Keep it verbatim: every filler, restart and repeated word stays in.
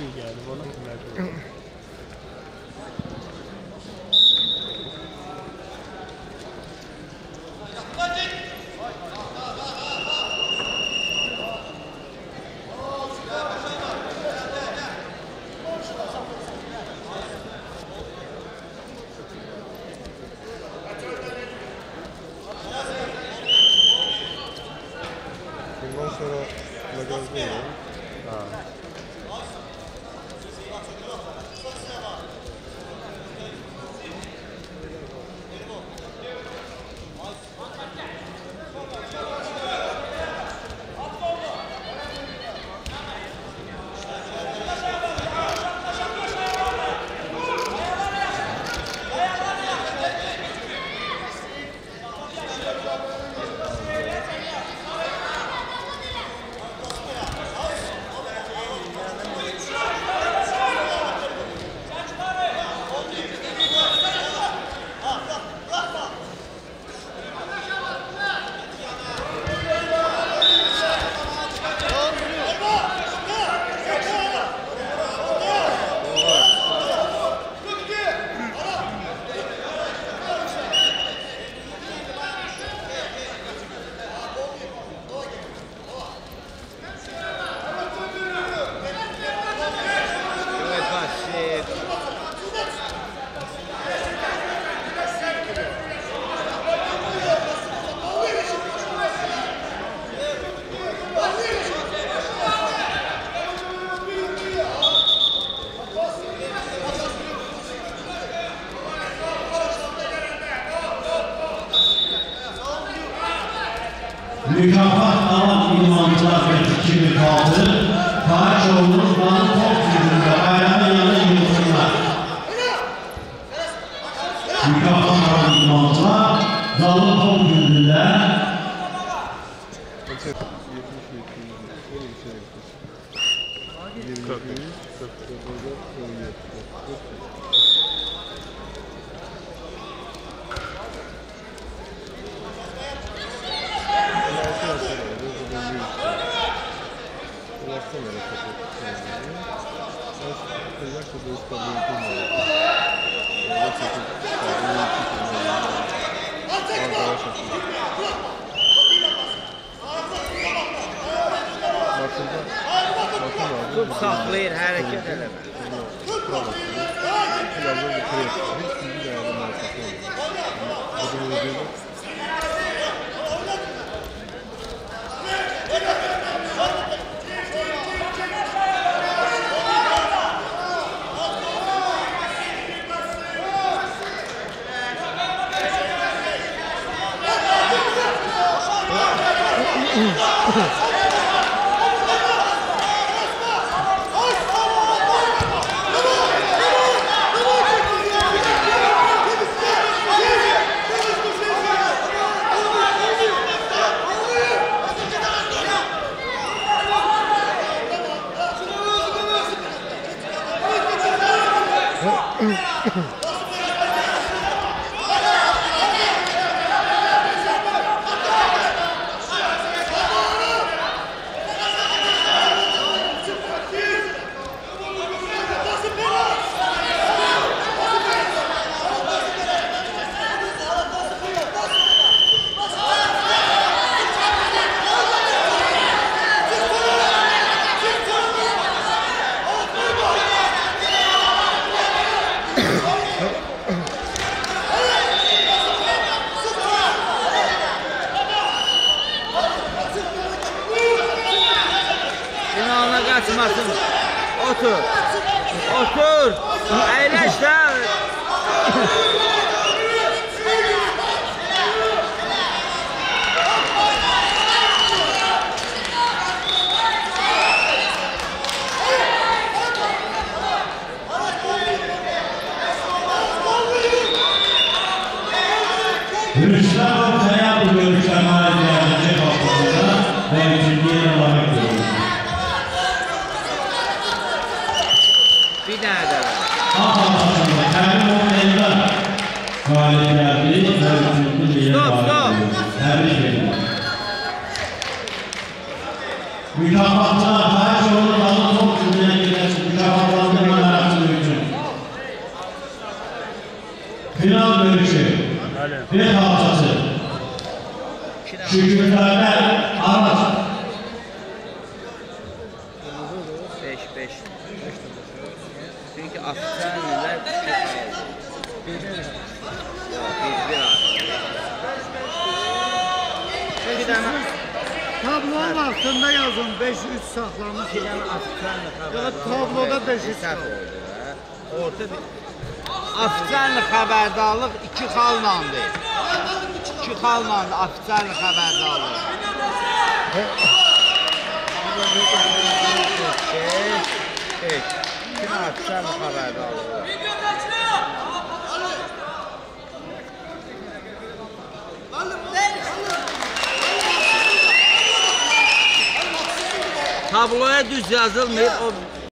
iyi geldi bana. Bundan sonra magazin var. Ha. Mükafat alan idmançılar ve iki bin altı Karaçoğlu'nun Dalın Top Yüzü'nde bayramın yanı yılsınlar. Mükafat alan idmançılar Dalın Top Yüzü'nde Top saklayır, hərəkət eləmə. Kaçmasın. Otur. Otur. Əyləş də. Hüsnü Kaya bu görüşlerine gelecek haftasında ve üçüncü olarak görüyoruz. Bir dənə də. Haftasında Kərim Oğuz'da faaliyetlerdi ve üçüncü diye faaliyetlerdi. Tebrik ederim. Mükafatlar Karaçoğlu Dalı Top Cümle'ye gidersin. beş, beş. Çünki ofitsiallər bir bir bir Bir dənə Tablonun altında yazın beş üç saxlamış. bir dənə ofitsiallı xəbər. Ya tabloda beş üç səhv oldu da. Orta bir ofitsiallı xəbərdarlıq iki xallandır. İki xallandır ofitsiallı xəbərdarlıq. beş, beş. İki ofitsiallı xəbərdarlıq. Tabloya düz yazılmır, o